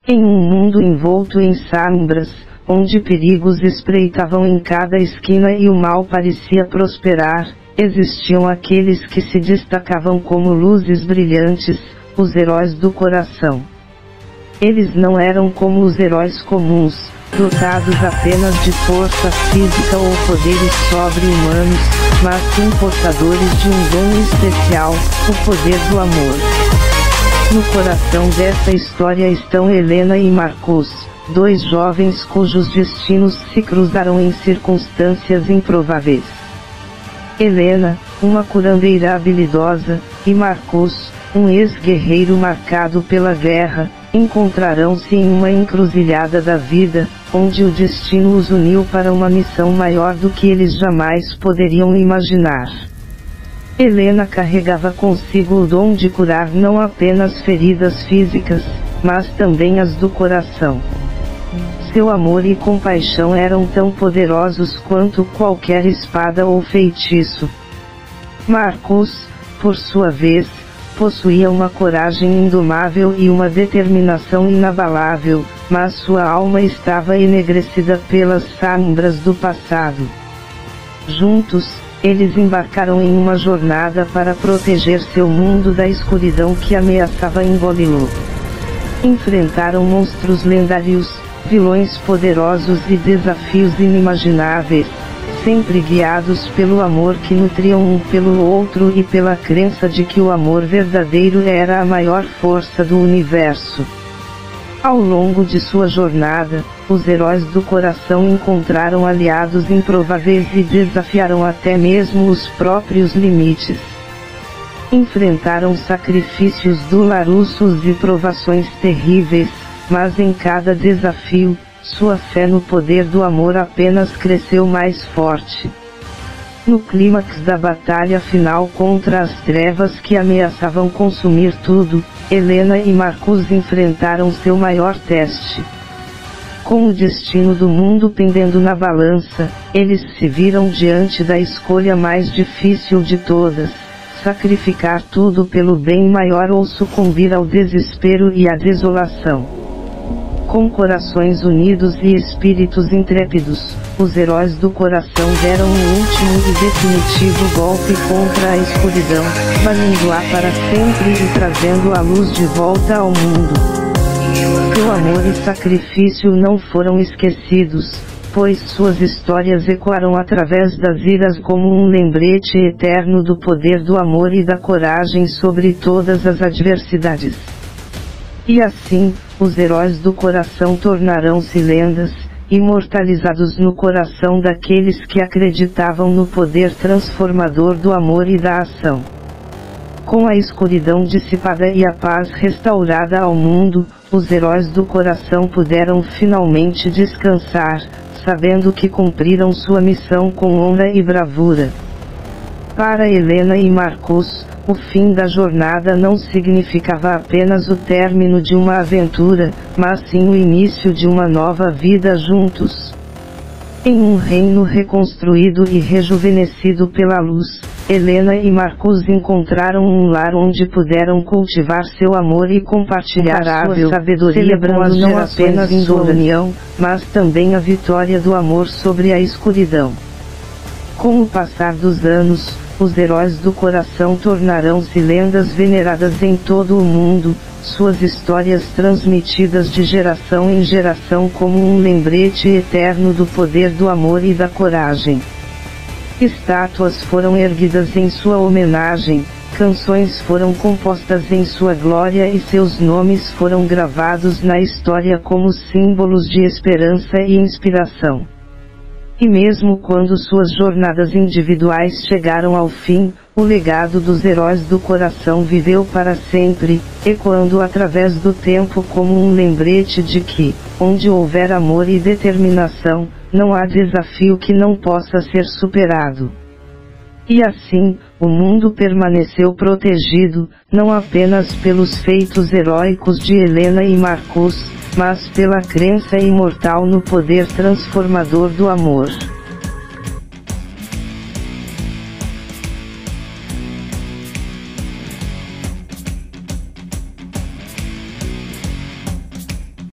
Em um mundo envolto em sombras, onde perigos espreitavam em cada esquina e o mal parecia prosperar, existiam aqueles que se destacavam como luzes brilhantes, os heróis do coração. Eles não eram como os heróis comuns, dotados apenas de força física ou poderes sobre-humanos, mas sim portadores de um dom especial, o poder do amor. No coração dessa história estão Helena e Marcos, dois jovens cujos destinos se cruzaram em circunstâncias improváveis. Helena, uma curandeira habilidosa, e Marcos, um ex-guerreiro marcado pela guerra, encontrarão-se em uma encruzilhada da vida, onde o destino os uniu para uma missão maior do que eles jamais poderiam imaginar. Helena carregava consigo o dom de curar não apenas feridas físicas, mas também as do coração. Seu amor e compaixão eram tão poderosos quanto qualquer espada ou feitiço. Marcos, por sua vez, possuía uma coragem indomável e uma determinação inabalável, mas sua alma estava enegrecida pelas sombras do passado. Juntos, eles embarcaram em uma jornada para proteger seu mundo da escuridão que ameaçava engoli-lo. Enfrentaram monstros lendários, vilões poderosos e desafios inimagináveis, sempre guiados pelo amor que nutriam um pelo outro e pela crença de que o amor verdadeiro era a maior força do universo. Ao longo de sua jornada, os heróis do coração encontraram aliados improváveis e desafiaram até mesmo os próprios limites. Enfrentaram sacrifícios dolorosos e provações terríveis, mas em cada desafio, sua fé no poder do amor apenas cresceu mais forte. No clímax da batalha final contra as trevas que ameaçavam consumir tudo, Helena e Marcos enfrentaram seu maior teste. Com o destino do mundo pendendo na balança, eles se viram diante da escolha mais difícil de todas: sacrificar tudo pelo bem maior ou sucumbir ao desespero e à desolação. Com corações unidos e espíritos intrépidos, os heróis do coração deram o último e definitivo golpe contra a escuridão, banindo-a para sempre e trazendo a luz de volta ao mundo. Seu amor e sacrifício não foram esquecidos, pois suas histórias ecoaram através das eras como um lembrete eterno do poder do amor e da coragem sobre todas as adversidades. E assim, os heróis do coração tornarão-se lendas, imortalizados no coração daqueles que acreditavam no poder transformador do amor e da ação. Com a escuridão dissipada e a paz restaurada ao mundo, os heróis do coração puderam finalmente descansar, sabendo que cumpriram sua missão com honra e bravura. Para Helena e Marcos, o fim da jornada não significava apenas o término de uma aventura, mas sim o início de uma nova vida juntos. Em um reino reconstruído e rejuvenescido pela luz, Helena e Marcos encontraram um lar onde puderam cultivar seu amor e compartilhar sua sabedoria, celebrando não apenas sua união, mas também a vitória do amor sobre a escuridão. Com o passar dos anos, os heróis do coração tornarão-se lendas veneradas em todo o mundo, suas histórias transmitidas de geração em geração como um lembrete eterno do poder do amor e da coragem. Estátuas foram erguidas em sua homenagem, canções foram compostas em sua glória e seus nomes foram gravados na história como símbolos de esperança e inspiração. E mesmo quando suas jornadas individuais chegaram ao fim, o legado dos heróis do coração viveu para sempre, ecoando através do tempo como um lembrete de que, onde houver amor e determinação, não há desafio que não possa ser superado. E assim, o mundo permaneceu protegido, não apenas pelos feitos heróicos de Helena e Marcos, mas pela crença imortal no poder transformador do amor.